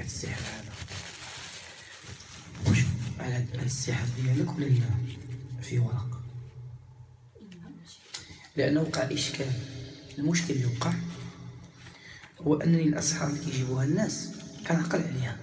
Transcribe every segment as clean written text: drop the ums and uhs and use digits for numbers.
هاد السحر هذا واش على هاد السحر ديالك ولا لا فيه ورق؟ لأنه وقع إشكال. المشكل اللي وقع هو أنني الأسحار اللي كيجيبوها الناس كنعقل عليها،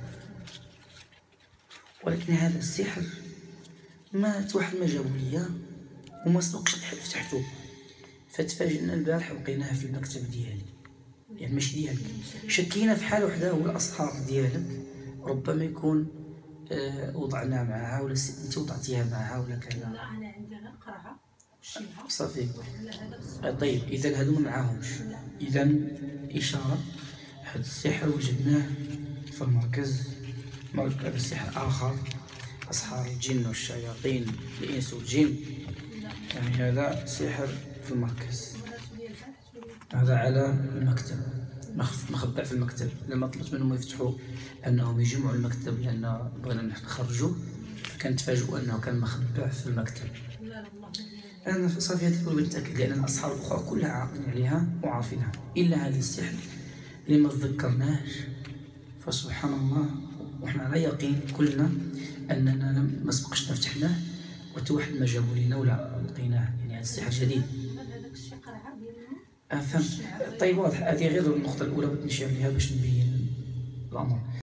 ولكن هذا السحر مات واحد ما جابو ليا وما سبقش فتحتو، فتفاجئنا البارح ولقيناها في المكتب ديالي، يعني ماشي ديالك. شكينا في حال وحده، هو الأسحار ديالك ربما يكون وضعنا معها ولا انت وضعتيها معها ولا كذا. لا انا عندي غير قرعه وشيها صافي. لا طيب اذا هادو ما معاهمش، اذا اشاره هذا السحر وجدناه في المركز. هذا السحر اخر، اسحار الجن والشياطين، الانس والجن، يعني هذا سحر في المركز، هذا على المكتب مخبع في المكتب. لما طلبت منهم يفتحوا انهم يجمعوا المكتب لان بغينا نخرجوه، كنتفاجئوا انه كان مخبع في المكتب. انا صافي هذيك بغيت نتاكد، لان الاصحاب الاخرى كلها عاقلين عليها وعارفينها، الا هذا السحر اللي ما تذكرناهش. فسبحان الله، وحنا على يقين كلنا اننا ما سبقشنا فتحناه وحتى واحد ما جابوا لينا ولا لقيناه، يعني هذا السحر جديد. هذاك الشيء قرعه ديال فهمت. طيب واضح، هذه غير النقطه الاولى بغيت نشير لها باش نبين الامر.